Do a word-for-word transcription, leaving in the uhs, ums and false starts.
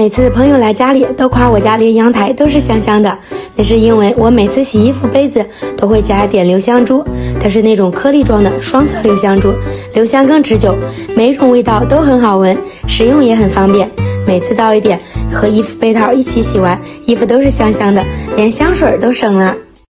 每次朋友来家里都夸我家连阳台都是香香的，那是因为我每次洗衣服杯子都会加一点留香珠，它是那种颗粒状的双色留香珠，留香更持久，每一种味道都很好闻，使用也很方便。每次倒一点和衣服被套一起洗完，衣服都是香香的，连香水都省了。